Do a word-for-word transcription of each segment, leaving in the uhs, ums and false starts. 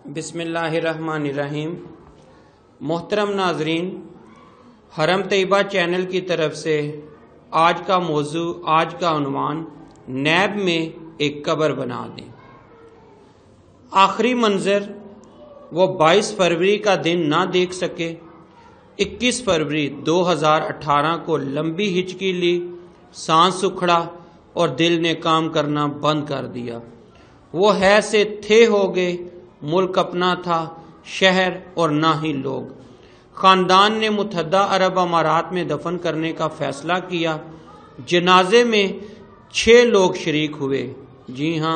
بسم اللہ الرحمن الرحیم۔ محترم ناظرین، حرم طیبہ چینل کی طرف سے آج کا موضوع، آج کا عنوان نیب میں ایک قبر بنا دیں۔ آخری منظر وہ بائیس فروری کا دن نہ دیکھ سکے۔ اکیس فروری دو ہزار اٹھارہ کو لمبی ہچکی لی، سانس اکھڑا اور دل نے کام کرنا بند کر دیا۔ وہ ہے سے تھے ہو گئے، ملک اپنا تھا، شہر اور نہ ہی لوگ۔ خاندان نے متحدہ عرب امارات میں دفن کرنے کا فیصلہ کیا۔ جنازے میں چھ لوگ شریک ہوئے۔ جی ہاں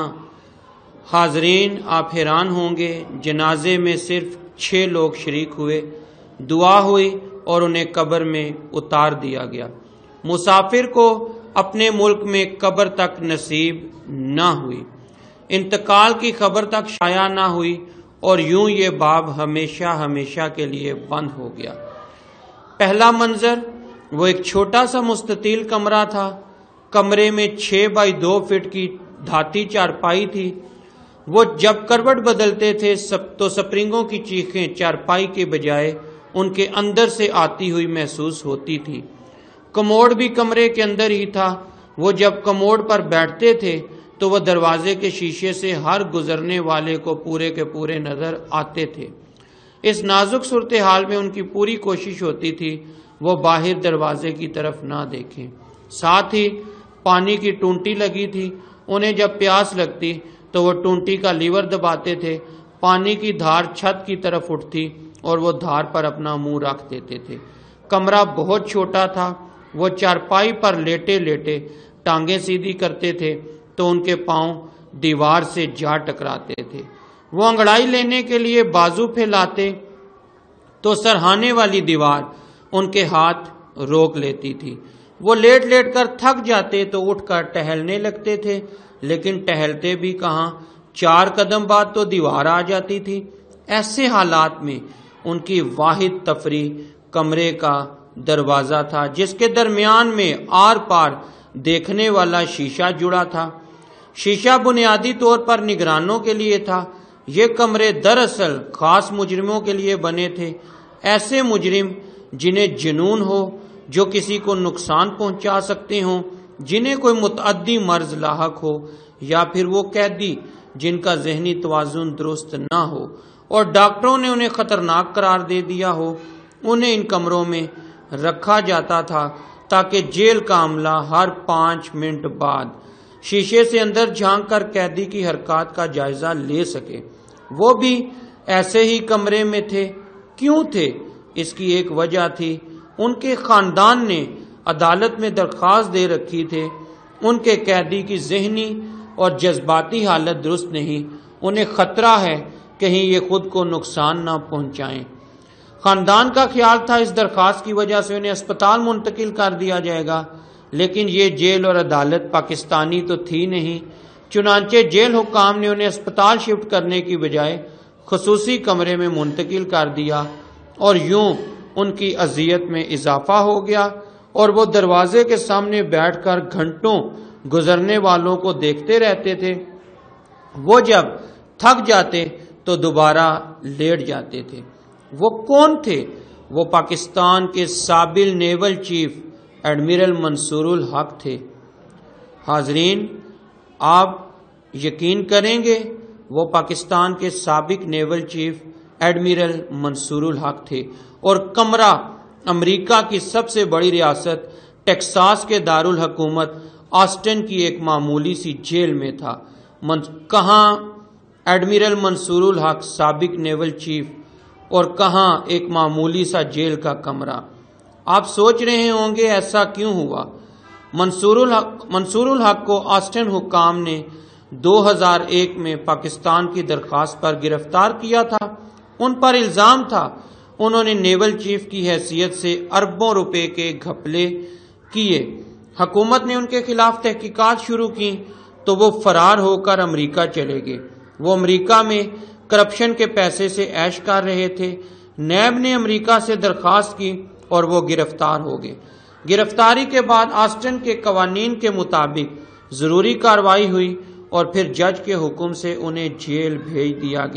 حاضرین، آپ حیران ہوں گے، جنازے میں صرف چھ لوگ شریک ہوئے۔ دعا ہوئی اور انہیں قبر میں اتار دیا گیا۔ مسافر کو اپنے ملک میں قبر تک نصیب نہ ہوئی، انتقال کی خبر تک شائع نہ ہوئی، اور یوں یہ باب ہمیشہ ہمیشہ کے لیے بند ہو گیا۔ پہلا منظر وہ ایک چھوٹا سا مستطیل کمرہ تھا۔ کمرے میں چھ بائی دو فٹ کی دھاتی چارپائی تھی۔ وہ جب کروٹ بدلتے تھے تو سپرنگوں کی چیخیں چارپائی کے بجائے ان کے اندر سے آتی ہوئی محسوس ہوتی تھی۔ کموڈ بھی کمرے کے اندر ہی تھا۔ وہ جب کموڈ پر بیٹھتے تھے تو وہ دروازے کے شیشے سے ہر گزرنے والے کو پورے کے پورے نظر آتے تھے۔ اس نازک صورتحال میں ان کی پوری کوشش ہوتی تھی وہ باہر دروازے کی طرف نہ دیکھیں۔ ساتھ ہی پانی کی ٹونٹی لگی تھی۔ انہیں جب پیاس لگتی تو وہ ٹونٹی کا لیور دباتے تھے، پانی کی دھار چھت کی طرف اٹھتی اور وہ دھار پر اپنا منہ رکھ دیتے تھے۔ کمرہ بہت چھوٹا تھا۔ وہ چارپائی پر لیٹے لیٹے ٹانگیں سیدھی کرتے تھے تو ان کے پاؤں دیوار سے جا ٹکراتے تھے۔ وہ انگڑائی لینے کے لیے بازو پھیلاتے تو سرہانے والی دیوار ان کے ہاتھ روک لیتی تھی۔ وہ لیٹ لیٹ کر تھک جاتے تو اٹھ کر ٹہلنے لگتے تھے، لیکن ٹہلتے بھی کہاں، چار قدم بعد تو دیوار آ جاتی تھی۔ ایسے حالات میں ان کی واحد تفریح کمرے کا دروازہ تھا، جس کے درمیان میں آر پار دیکھنے والا شیشہ جڑا تھا۔ شیشہ بنیادی طور پر نگرانوں کے لیے تھا۔ یہ کمرے دراصل خاص مجرموں کے لیے بنے تھے، ایسے مجرم جنہیں جنون ہو، جو کسی کو نقصان پہنچا سکتے ہوں، جنہیں کوئی متعدی مرض لاحق ہو، یا پھر وہ قیدی جن کا ذہنی توازن درست نہ ہو اور ڈاکٹروں نے انہیں خطرناک قرار دے دیا ہو۔ انہیں ان کمروں میں رکھا جاتا تھا تاکہ جیل کا عملہ ہر پانچ منٹ بعد شیشے سے اندر جھانک کر قیدی کی حرکات کا جائزہ لے سکے۔ وہ بھی ایسے ہی کمرے میں تھے۔ کیوں تھے؟ اس کی ایک وجہ تھی، ان کے خاندان نے عدالت میں درخواست دے رکھی تھی۔ ان کے قیدی کی ذہنی اور جذباتی حالت درست نہیں، انہیں خطرہ ہے کہیں یہ خود کو نقصان نہ پہنچائیں۔ خاندان کا خیال تھا اس درخواست کی وجہ سے انہیں اسپتال منتقل کر دیا جائے گا، لیکن یہ جیل اور عدالت پاکستانی تو تھی نہیں، چنانچہ جیل حکام نے انہیں اسپتال شفٹ کرنے کی بجائے خصوصی کمرے میں منتقل کر دیا، اور یوں ان کی اذیت میں اضافہ ہو گیا، اور وہ دروازے کے سامنے بیٹھ کر گھنٹوں گزرنے والوں کو دیکھتے رہتے تھے۔ وہ جب تھک جاتے تو دوبارہ لیٹ جاتے تھے۔ وہ کون تھے؟ وہ پاکستان کے سابق نیول چیف ایڈمرل منصور الحق تھے۔ حاضرین، آپ یقین کریں گے، وہ پاکستان کے سابق نیول چیف ایڈمرل منصور الحق تھے، اور کمرہ امریکہ کی سب سے بڑی ریاست ٹیکساس کے دارالحکومت آسٹن کی ایک معمولی سی جیل میں تھا۔ کہاں ایڈمرل منصور الحق سابق نیول چیف، اور کہاں ایک معمولی سا جیل کا کمرہ؟ آپ سوچ رہے ہوں گے ایسا کیوں ہوا؟ منصور الحق منصور الحق کو آسٹن حکام نے دو ہزار ایک میں پاکستان کی درخواست پر گرفتار کیا تھا۔ ان پر الزام تھا انہوں نے نیول چیف کی حیثیت سے اربوں روپے کے گھپلے کیے۔ حکومت نے ان کے خلاف تحقیقات شروع کی تو وہ فرار ہو کر امریکہ چلے گئے۔ وہ امریکہ میں کرپشن کے پیسے سے عیش کر رہے تھے۔ نیب نے امریکہ سے درخواست کی اور وہ گرفتار ہو گئے۔ گرفتاری کے بعد آسٹن کے قوانین کے مطابق ضروری کارروائی ہوئی اور پھر جج کے حکم سے انہیں جیل بھیج دیا گیا۔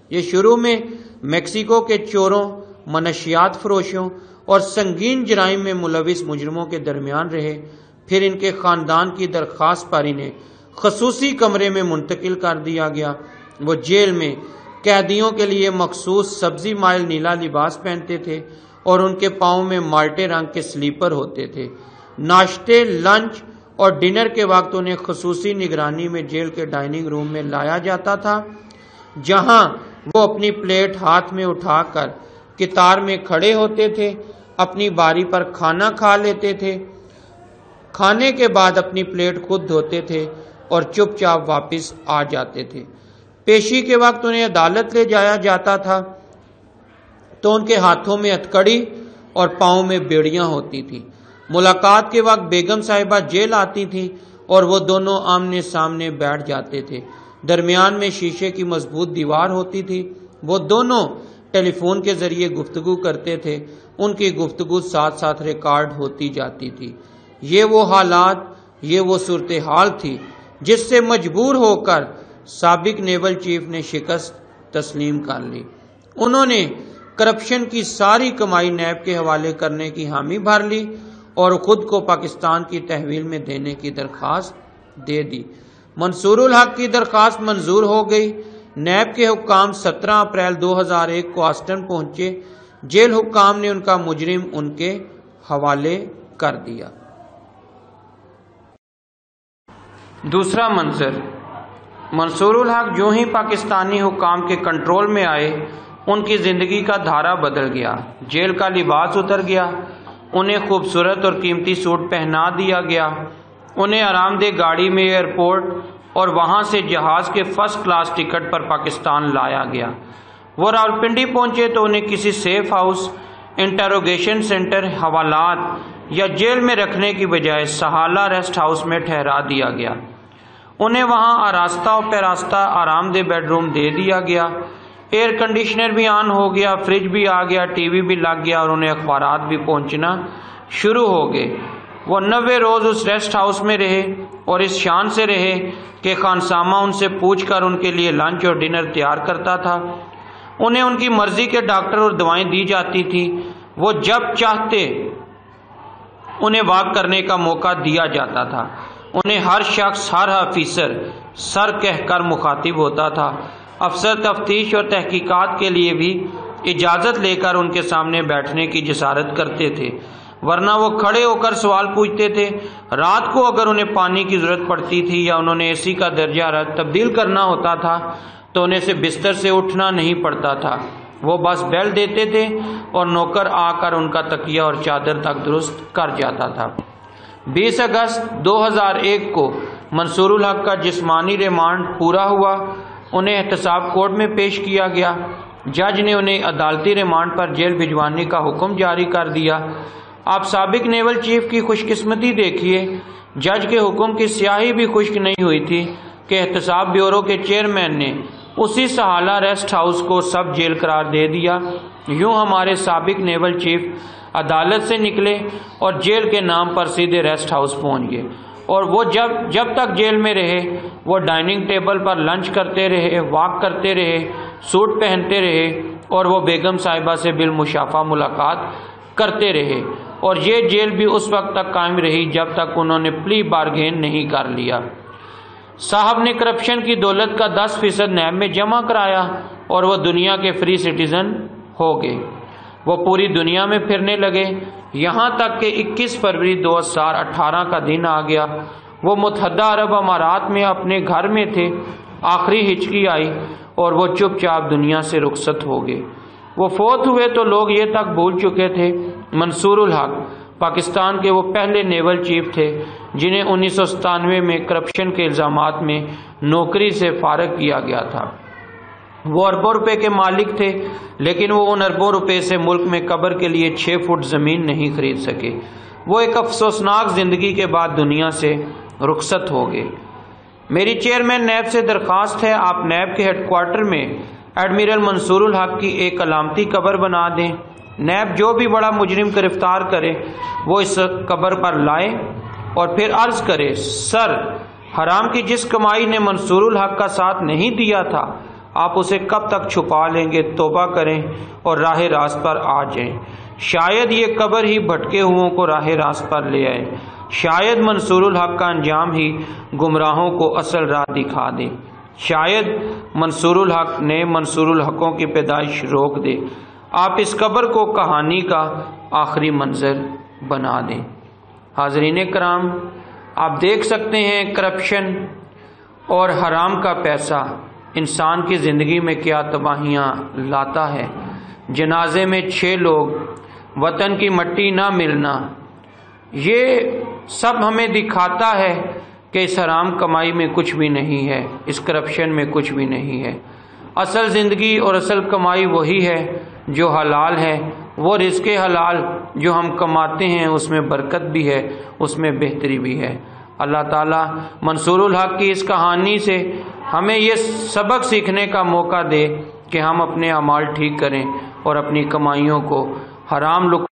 یہ شروع میں میکسیکو کے چوروں، منشیات فروشوں اور سنگین جرائم میں ملوث مجرموں کے درمیان رہے، پھر ان کے خاندان کی درخواست پر انہیں خصوصی کمرے میں منتقل کر دیا گیا۔ وہ جیل میں قیدیوں کے لیے مخصوص سبزی مائل نیلا لباس پہنتے تھے اور ان کے پاؤں میں مالٹے رنگ کے سلیپر ہوتے تھے۔ ناشتے، لنچ اور ڈنر کے وقت انہیں خصوصی نگرانی میں جیل کے ڈائننگ روم میں لایا جاتا تھا، جہاں وہ اپنی پلیٹ ہاتھ میں اٹھا کر قطار میں کھڑے ہوتے تھے، اپنی باری پر کھانا کھا لیتے تھے، کھانے کے بعد اپنی پلیٹ خود دھوتے تھے اور چپ چاپ واپس آ جاتے تھے۔ پیشی کے وقت انہیں عدالت لے جایا جاتا تھا تو ان کے ہاتھوں میں ہتھکڑی اور پاؤں میں بیڑیاں ہوتی تھیں۔ ملاقات کے وقت بیگم صاحبہ جیل آتی تھیں اور وہ دونوں آمنے سامنے بیٹھ جاتے تھے۔ درمیان میں شیشے کی مضبوط دیوار ہوتی تھی۔ وہ دونوں ٹیلی فون کے ذریعے گفتگو کرتے تھے۔ ان کی گفتگو ساتھ ساتھ ریکارڈ ہوتی جاتی تھی۔ یہ وہ حالات، یہ وہ صورتحال تھی جس سے مجبور ہو کر سابق نیول چیف نے شکست تسلیم کر لی۔ انہوں نے کرپشن کی ساری کمائی نیب کے حوالے کرنے کی حامی بھر لی اور خود کو پاکستان کی تحویل میں دینے کی درخواست دے دی۔ منصور الحق کی درخواست منظور ہو گئی۔ نیب کے حکام سترہ اپریل دو ہزار ایک کو آسٹن پہنچے۔ جیل حکام نے ان کا مجرم ان کے حوالے کر دیا۔ دوسرا منظر، منصور الحق جو ہی پاکستانی حکام کے کنٹرول میں آئے، ان کی زندگی کا دھارا بدل گیا۔ جیل کا لباس اتر گیا، انہیں خوبصورت اور قیمتی سوٹ پہنا دیا گیا، انہیں آرام دہ گاڑی میں ایئرپورٹ اور وہاں سے جہاز کے فرسٹ کلاس ٹکٹ پر پاکستان لایا گیا۔ وہ راولپنڈی پہنچے تو انہیں کسی سیف ہاؤس، انٹروگیشن سینٹر، حوالات یا جیل میں رکھنے کی بجائے سہالہ ریسٹ ہاؤس میں ٹھہرا دیا گیا۔ انہیں وہاں آراستہ و پیراستہ آرام دہ بیڈ روم دے دیا گیا، ایئر کنڈیشنر بھی آن ہو گیا، فریج بھی آ گیا، ٹی وی بھی لگ گیا اور انہیں اخبارات بھی پہنچنا شروع ہو گئے۔ وہ نوے روز اس ریسٹ ہاؤس میں رہے اور اس شان سے رہے کہ خانسامہ ان سے پوچھ کر ان کے لیے لنچ اور ڈنر تیار کرتا تھا۔ انہیں ان کی مرضی کے ڈاکٹر اور دوائیں دی جاتی تھی۔ وہ جب چاہتے انہیں واک کرنے کا موقع دیا جاتا تھا۔ انہیں ہر شخص، ہر آفیسر سر کہہ کر مخاطب ہوتا تھا۔ افسر تفتیش اور تحقیقات کے لیے بھی اجازت لے کر ان کے سامنے بیٹھنے کی جسارت کرتے تھے، ورنہ وہ کھڑے ہو کر سوال پوچھتے تھے۔ رات کو اگر انہیں پانی کی ضرورت پڑتی تھی یا انہوں نے اے سی کا درجہ حرارت تبدیل کرنا ہوتا تھا تو انہیں سے بستر سے اٹھنا نہیں پڑتا تھا، وہ بس بیل دیتے تھے اور نوکر آ کر ان کا تکیہ اور چادر تک درست کر جاتا تھا۔ بیس اگست دو ہزار ایک کو منصور الحق کا جسمانی ریمانڈ پورا ہوا۔ انہیں احتساب کورٹ میں پیش کیا گیا۔ جج نے انہیں عدالتی ریمانڈ پر جیل بھجوانے کا حکم جاری کر دیا۔ آپ سابق نیول چیف کی خوش قسمتی دیکھیے، جج کے حکم کی سیاہی بھی خشک نہیں ہوئی تھی کہ احتساب بیورو کے چیئرمین نے اسی سہالہ ریسٹ ہاؤس کو سب جیل قرار دے دیا۔ یوں ہمارے سابق نیول چیف عدالت سے نکلے اور جیل کے نام پر سیدھے ریسٹ ہاؤس پہنچ گئے، اور وہ جب جب تک جیل میں رہے وہ ڈائننگ ٹیبل پر لنچ کرتے رہے، واک کرتے رہے، سوٹ پہنتے رہے اور وہ بیگم صاحبہ سے بالمشافہ ملاقات کرتے رہے، اور یہ جیل بھی اس وقت تک قائم رہی جب تک انہوں نے پلی بارگین نہیں کر لیا۔ صاحب نے کرپشن کی دولت کا دس فیصد نیب میں جمع کرایا اور وہ دنیا کے فری سٹیزن ہو گئے۔ وہ پوری دنیا میں پھرنے لگے، یہاں تک کہ اکیس فروری دو ہزار اٹھارہ کا دن آ گیا۔ وہ متحدہ عرب امارات میں اپنے گھر میں تھے، آخری ہچکی آئی اور وہ چپ چاپ دنیا سے رخصت ہو گئے۔ وہ فوت ہوئے تو لوگ یہ تک بھول چکے تھے منصور الحق پاکستان کے وہ پہلے نیول چیف تھے جنہیں انیس سو ستانوے میں کرپشن کے الزامات میں نوکری سے فارغ کیا گیا تھا۔ وہ اربوں روپے کے مالک تھے، لیکن وہ ان اربوں روپے سے ملک میں قبر کے لیے چھ فٹ زمین نہیں خرید سکے۔ وہ ایک افسوسناک زندگی کے بعد دنیا سے رخصت ہو گئے۔ میری چیئرمین نیب سے درخواست ہے آپ نیب کے ہیڈ کوارٹر میں ایڈمرل منصور الحق کی ایک علامتی قبر بنا دیں۔ نیب جو بھی بڑا مجرم گرفتار کرے وہ اس قبر پر لائے اور پھر عرض کرے، سر، حرام کی جس کمائی نے منصور الحق کا ساتھ نہیں دیا تھا آپ اسے کب تک چھپا لیں گے؟ توبہ کریں اور راہ راست پر آ جائیں۔ شاید یہ قبر ہی بھٹکے ہوئوں کو راہ راست پر لے آئے، شاید منصور الحق کا انجام ہی گمراہوں کو اصل راہ دکھا دے، شاید منصور الحق نے منصور الحقوں کی پیدائش روک دے۔ آپ اس قبر کو کہانی کا آخری منظر بنا دیں۔ حاضرین کرام، آپ دیکھ سکتے ہیں کرپشن اور حرام کا پیسہ انسان کی زندگی میں کیا تباہیاں لاتا ہے۔ جنازے میں چھ لوگ، وطن کی مٹی نہ ملنا، یہ سب ہمیں دکھاتا ہے کہ اس حرام کمائی میں کچھ بھی نہیں ہے، اس کرپشن میں کچھ بھی نہیں ہے۔ اصل زندگی اور اصل کمائی وہی ہے جو حلال ہے، وہ رزق حلال جو ہم کماتے ہیں اس میں برکت بھی ہے، اس میں بہتری بھی ہے۔ اللہ تعالیٰ منصور الحق کی اس کہانی سے ہمیں یہ سبق سیکھنے کا موقع دے کہ ہم اپنے اعمال ٹھیک کریں اور اپنی کمائیوں کو حرام لک